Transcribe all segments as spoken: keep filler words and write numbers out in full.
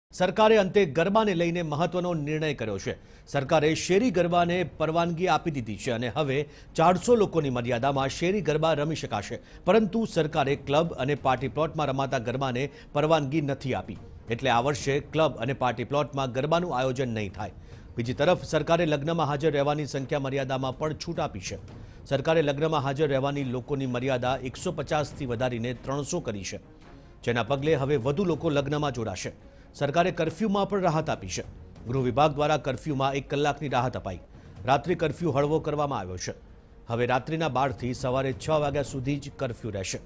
સરકારે અંતે ગરબાને લઈને મહત્વનો નિર્ણય કર્યો છે। સરકારે શેરી ગરબાને પરવાનગી આપી દીધી છે અને હવે ચારસો લોકોની મર્યાદામાં શેરી ગરબા રમી શકાશે, પરંતુ સરકારે ક્લબ અને પાર્ટી પ્લોટમાં રમાતા ગરબાને પરવાનગી નથી આપી। એટલે આ વર્ષે ક્લબ અને પાર્ટી પ્લોટમાં ગરબાનું આયોજન નહીં થાય। બીજી તરફ સરકારે લગ્નમાં હાજર રહેવાની સંખ્યા મર્યાદામાં પણ છૂટ આપી છે। સરકારે લગ્નમાં હાજર રહેવાની લોકોની મર્યાદા એકસો પચાસથી વધારીને ત્રણસો કરી છે, જેના પગલે હવે વધુ લોકો લગ્નમાં જોડાશે। सरकारे कर्फ्यू में पण राहत आपी है। गृह विभाग द्वारा कर्फ्यू में एक कलाकनी राहत अपाई। रात्रि कर्फ्यू हळवो करवामां आव्यो छे। हवे रात्रिना बार थी सवारे छ वाग्या सुधी ज कर्फ्यू रहेशे।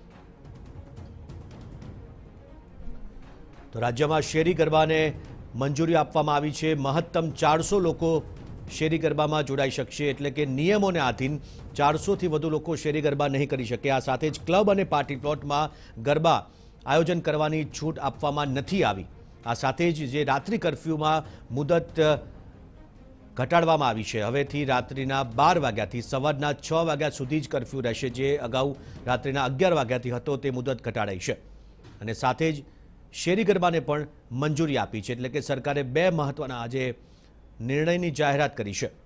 तो राज्य में शेरी गरबा ने मंजूरी आपवामां आवी छे। महत्तम चारसो लोको शेरी गरबा में जोड़ाई शकशे, एटले के नियमों ने आधीन चारसो थी वधु लोको शेरी गरबा नहीं करी शके। आ साथे ज क्लब और पार्टी प्लॉट में गरबा आयोजन करवानी छूट आपवामां नथी आवी। आ साथे ज जे रात्रि कर्फ्यू में मुदत घटाडवामां आवी छे। हवेथी रात्रिना बार वाग्याथी सवाરના छ वाग्या सुधी ज कर्फ्यू रहेशे, जे अगाऊ रात्रिना अगियार वाग्याथी हतो ते मुदत घटाडाई छे। अने साथे ज शेरी गरबाने पण मंजूरी आपी छे। एटले के सरकारे बे महत्वना आज निर्णयनी जाहेरात करी छे।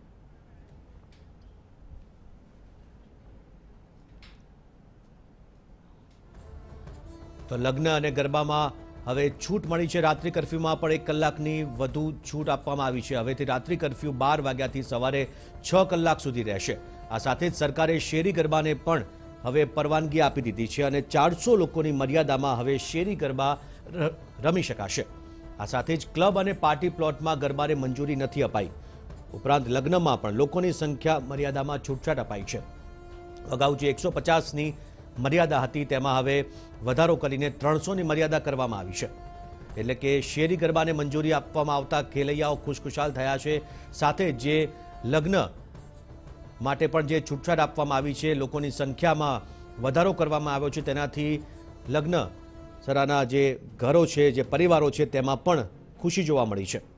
तो लग्न और गरबा में हवे छूट मळी छे। रात्रि कर्फ्यू में पण एक कलाकनी वधु छूट आपवामां आवी छे। हवेथी रात्रि कर्फ्यू बार वाग्याथी सवारे छ कलाक सुधी रहेशे। आ साथे ज सरकारे शेरी गरबाने पण हवे परवानगी आपी दीधी छे आणि चारसो लोकोनी मर्यादामां हवे शेरी गरबा रमी शकाशे। आ साथे ज क्लब और पार्टी प्लॉट में गरबाने मंजूरी नहीं अपाई। उपरांत लग्न में पण लोकोनी संख्या मर्यादामां छूटछाट अपाई छे। अगाऊ जे एकसो पचास नी मर्यादा हती तेमां हवे वधारो करीने त्रणसो नी मर्यादा करवामां आवी छे। एटले के शेरी गरबाने मंजूरी आपवामां आवता खेलैयाओ खुशखुशाल थया छे। साथे जे लग्न माटे पण जे छूटछाट आपवामां आवी छे, लोकोनी संख्यामां वधारो करवामां आव्यो छे, तेनाथी लग्न सराना जे घरो छे, जे परिवारो छे, तेमां पण खुशी जोवा मळी छे।